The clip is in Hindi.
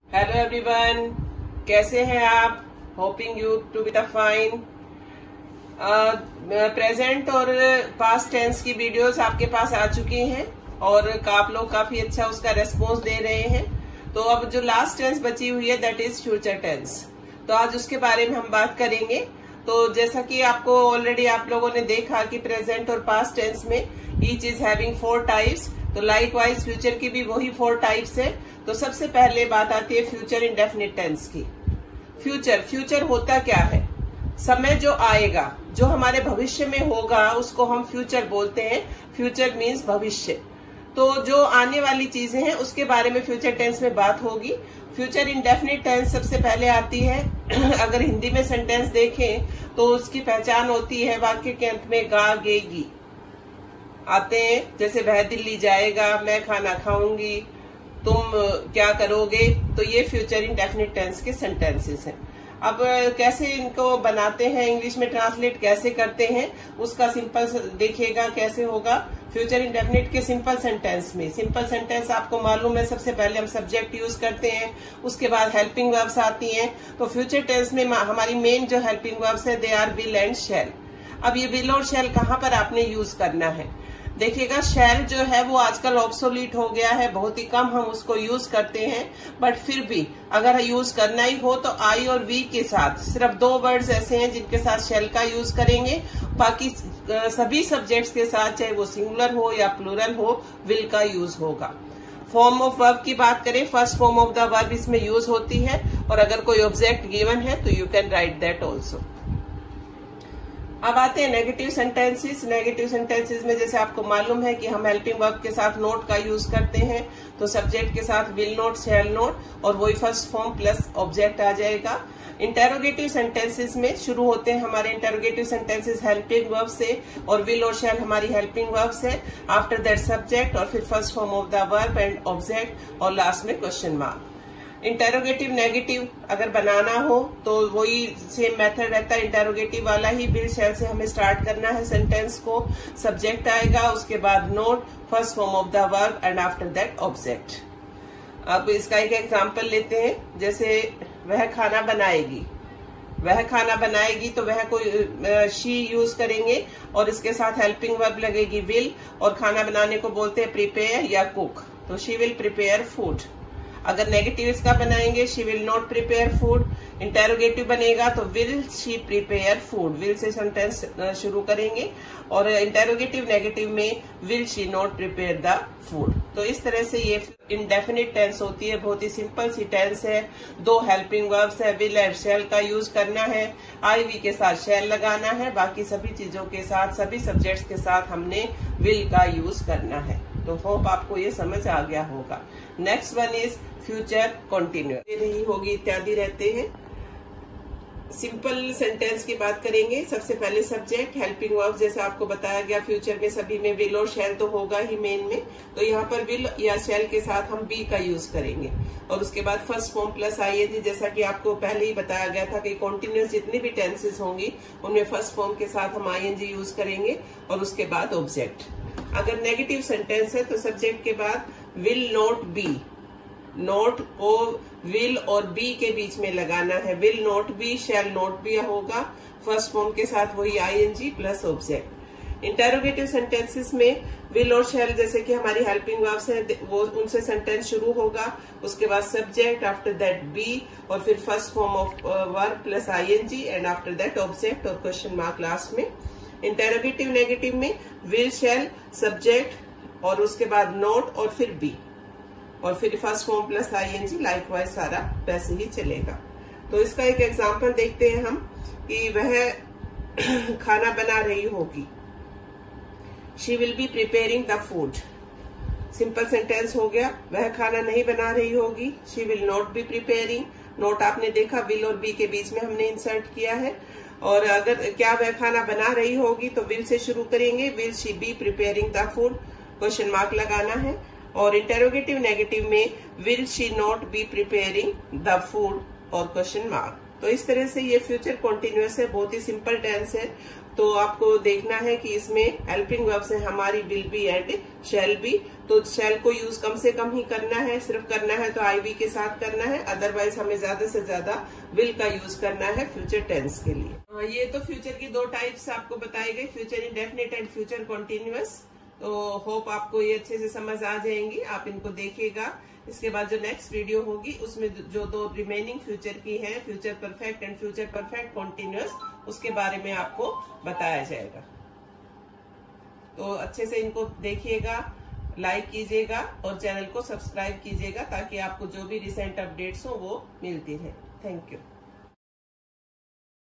हेलो एवरीवन, कैसे हैं आप? Hoping you to be the fine. Present और पास्ट टेंस की वीडियोस आपके पास आ चुकी हैं और आप लोग काफी अच्छा उसका रेस्पॉन्स दे रहे हैं। तो अब जो लास्ट टेंस बची हुई है दैट इज फ्यूचर टेंस। तो आज उसके बारे में हम बात करेंगे। तो जैसा कि आपको ऑलरेडी आप लोगों ने देखा कि प्रेजेंट और पास्ट टेंस में ईच इज हैविंग 4 टाइप्स, तो लाइक वाइज फ्यूचर की भी वही 4 टाइप्स है। तो सबसे पहले बात आती है फ्यूचर इंडेफिनिट टेंस की। फ्यूचर होता क्या है? समय जो आएगा, जो हमारे भविष्य में होगा, उसको हम फ्यूचर बोलते हैं। फ्यूचर मीन्स भविष्य। तो जो आने वाली चीजें हैं उसके बारे में फ्यूचर टेंस में बात होगी। फ्यूचर इंडेफिनिट टेंस सबसे पहले आती है। अगर हिंदी में सेंटेंस देखें तो उसकी पहचान होती है वाक्य के अंत में गा गे गी आते हैं। जैसे वह दिल्ली जाएगा, मैं खाना खाऊंगी, तुम क्या करोगे। तो ये फ्यूचर इंडेफिनिट टेंस के सेंटेंसेस हैं। अब कैसे इनको बनाते हैं, इंग्लिश में ट्रांसलेट कैसे करते हैं, उसका सिंपल देखिएगा कैसे होगा। फ्यूचर इंडेफिनिट के सिंपल सेंटेंस में, सिंपल सेंटेंस आपको मालूम है, सबसे पहले हम सब्जेक्ट यूज करते हैं, उसके बाद हेल्पिंग वर्ब्स आती हैं। तो फ्यूचर टेंस में हमारी मेन जो हेल्पिंग वर्ब्स है they are will and shall. अब ये विल और शैल कहाँ पर आपने यूज करना है? देखिएगा, शैल जो है वो आजकल ऑब्सोलीट हो गया है, बहुत ही कम हम उसको यूज करते हैं। बट फिर भी अगर यूज करना ही हो तो आई और वी के साथ सिर्फ 2 वर्ड्स ऐसे हैं जिनके साथ शैल का यूज करेंगे। बाकी सभी सब्जेक्ट्स के साथ, चाहे वो सिंगुलर हो या प्लूरल हो, विल का यूज होगा। फॉर्म ऑफ वर्ब की बात करें, first form of the verb इसमें यूज होती है। और अगर कोई ऑब्जेक्ट गिवन है तो you can write that also. अब आते हैं नेगेटिव सेंटेंसेस। नेगेटिव सेंटेंसेस में जैसे आपको मालूम है कि हम हेल्पिंग वर्ब के साथ नोट का यूज करते हैं। तो सब्जेक्ट के साथ विल नोट, शैल नोट और वही फर्स्ट फॉर्म प्लस ऑब्जेक्ट आ जाएगा। इंटेरोगेटिव सेंटेंसेस में शुरू होते हैं हमारे इंटेरोगेटिव सेंटेंसेस हेल्पिंग वर्ब से और विल और शैल हमारी हेल्पिंग वर्ब से। आफ्टर दैट सब्जेक्ट और फिर first form of the verb and object और लास्ट में क्वेश्चन मार्क। इंटेरोगेटिव नेगेटिव अगर बनाना हो तो वही सेम मेथड रहता है, इंटेरोगेटिव वाला ही। विल शैल से हमें स्टार्ट करना है सेंटेंस को। सब्जेक्ट आएगा, उसके बाद not, first form of the verb and after that object. अब इसका एक एग्जांपल लेते हैं। जैसे वह खाना बनाएगी, वह खाना बनाएगी तो वह को शी यूज करेंगे और इसके साथ हेल्पिंग वर्ब लगेगी विल। और खाना बनाने को बोलते हैं प्रिपेयर या कुक, तो शी विल प्रिपेयर फूड। अगर नेगेटिव इसका बनाएंगे, she will not prepare food. Interrogative बनेगा तो will she prepare food, will से सेंटेंस शुरू करेंगे। और इंटेरोगेटिव नेगेटिव में will she not prepare the food. तो इस तरह से ये इंडेफिनिट टेंस होती है। बहुत ही सिंपल सी टेंस है। 2 हेल्पिंग वर्ब्स है, विल एंड शैल का यूज करना है। आई वी के साथ शैल लगाना है, बाकी सभी चीजों के साथ, सभी सब्जेक्ट्स के साथ हमने विल का यूज करना है। तो होप आपको ये समझ आ गया होगा। Next one is future continuous, रही होगी इत्यादि रहते हैं। सिंपल सेंटेंस की बात करेंगे। सबसे पहले सब्जेक्ट, हेल्पिंग वर्ब, जैसा आपको बताया गया फ्यूचर में सभी में विल और शैल तो होगा ही मेन में। तो यहाँ पर विल या शैल के साथ हम बी का यूज करेंगे। और उसके बाद फर्स्ट फॉर्म प्लस आईएनजी, जैसा कि आपको पहले ही बताया गया था कि कॉन्टिन्यूअस जितनी भी टेंसेस होंगी उनमें फर्स्ट फॉर्म के साथ हम आईएनजी यूज करेंगे और उसके बाद ऑब्जेक्ट। अगर नेगेटिव सेंटेंस है तो सब्जेक्ट के बाद विल नॉट बी, नोट को विल और बी के बीच में लगाना है। Will not be, shall not be होगा, फर्स्ट फॉर्म के साथ वही ING plus object. Interrogative sentences में विल और शैल जैसे कि हमारी हेल्पिंग वर्ब्स है, वो उनसे सेंटेंस शुरू होगा। उसके बाद सब्जेक्ट, आफ्टर दैट बी और फिर first form of verb plus ING and after that object और क्वेश्चन मार्क लास्ट में। इंटेरोगेटिव नेगेटिव में विल शैल सब्जेक्ट और उसके बाद नोट और फिर बी और फिर first form plus ING, likewise सारा वैसे ही चलेगा। तो इसका एक एग्जांपल देखते हैं हम कि वह खाना बना रही होगी। She will be preparing the food. Simple sentence हो गया। वह खाना नहीं बना रही होगी, she will not be preparing. Not आपने देखा विल और बी के बीच में हमने इंसर्ट किया है। और अगर क्या वह खाना बना रही होगी तो विल से शुरू करेंगे, will she be preparing the food, question mark लगाना है। और इंटेरोगेटिव नेगेटिव में will she not be preparing the food और क्वेश्चन मार्क। तो इस तरह से ये फ्यूचर कॉन्टिन्यूअस है, बहुत ही सिंपल टेंस है। तो आपको देखना है कि इसमें हेल्पिंग वर्ब्स है हमारी will be and shall be. तो शैल को यूज कम से कम ही करना है, सिर्फ करना है तो आई बी के साथ करना है, अदरवाइज हमें ज्यादा से ज्यादा विल का यूज करना है फ्यूचर टेंस के लिए। ये तो फ्यूचर की दो टाइप्स आपको बताई गई, future indefinite and future continuous. तो होप आपको ये अच्छे से समझ आ जाएंगी, आप इनको देखिएगा। इसके बाद जो नेक्स्ट वीडियो होगी उसमें जो दो रिमेनिंग फ्यूचर की है, future perfect and future perfect continuous, उसके बारे में आपको बताया जाएगा। तो अच्छे से इनको देखिएगा, लाइक कीजिएगा और चैनल को सब्सक्राइब कीजिएगा ताकि आपको जो भी रिसेंट अपडेट्स हो वो मिलती रहे। Thank you.